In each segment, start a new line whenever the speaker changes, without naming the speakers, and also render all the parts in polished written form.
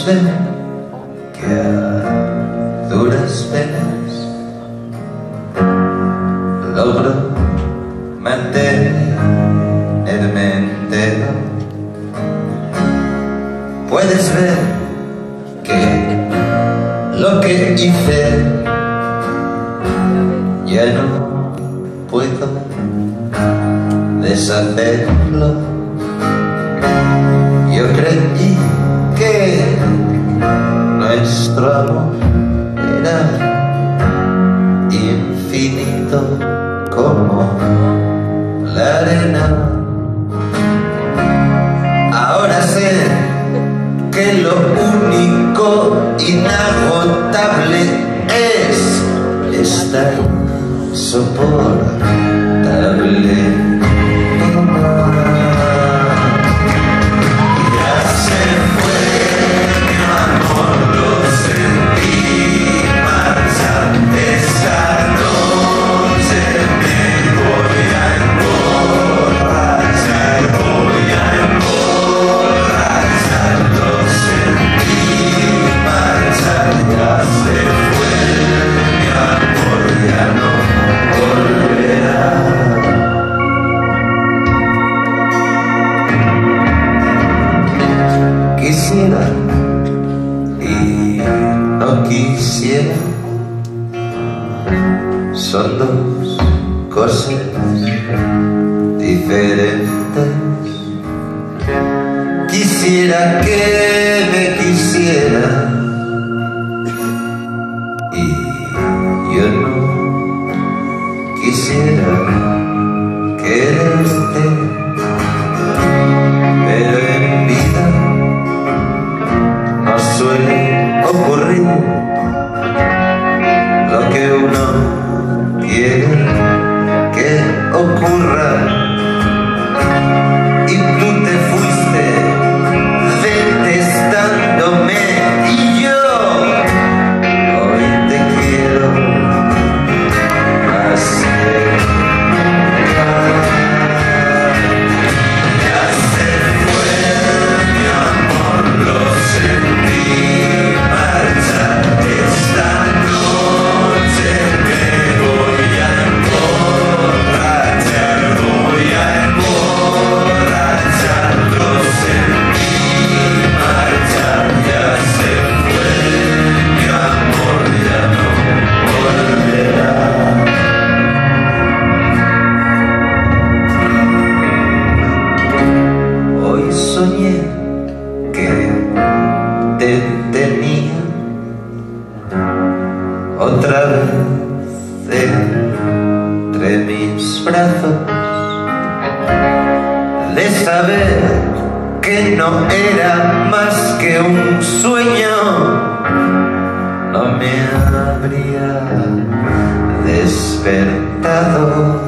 ver que a duras penas logro mantenerme entero. Puedes ver que lo que hice ya no puedo deshacerlo. Yo creí que nuestro amor era infinito como la arena. Ahora sé que lo único inagotable es estar soportable. Quisiera y no quisiera, son dos cosas diferentes. Quisiera que me quisiera y yo no quisiera quererte, pero en vida no suele ocurrir lo que uno quiere que ocurra. Y tú te fuiste detestándome y yo hoy te quiero más que nunca. Ya se fue mi amor, lo sentí marchar. Esta noche me voy a emborrachar, voy a emborrachar. Lo sentí marchar, ya se fue mi amor, ya no volverá. Hoy soñé que te tenía otra vez entre mis brazos, de saber que no era más que un sueño, no me habría despertado.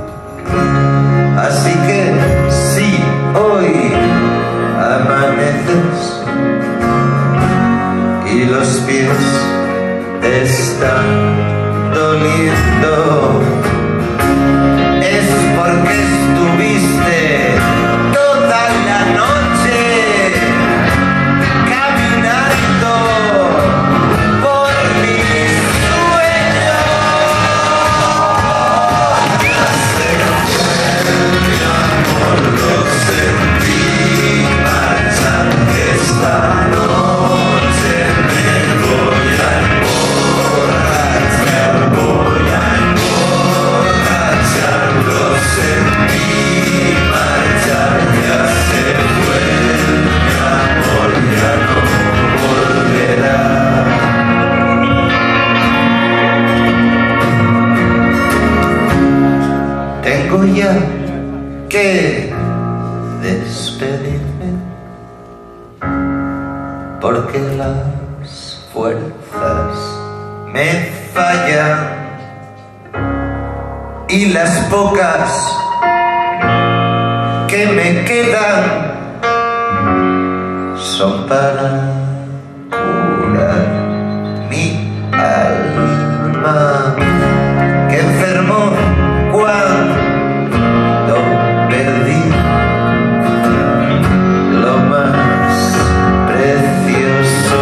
Así que si hoy amaneces y los pies te están doliendo, es porque estuviste toda la noche caminando por mis sueños. Ya se fue mi amor, lo sentí marchar. Esta noche me voy a emborrachar, voy a emborrachar. Lo sentí marchar, ya se fue mi amor, ya no volverá. Tengo ya que despedirme porque las fuerzas me fallan y las pocas que me quedan son para curar mi alma, que enfermó cuando perdí lo más precioso.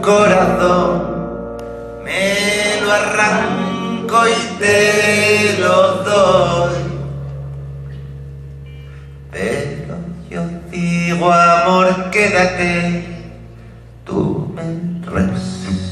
corazón, me lo arranco y te lo doy. Pero yo digo, amor, quédate, tú me respetas.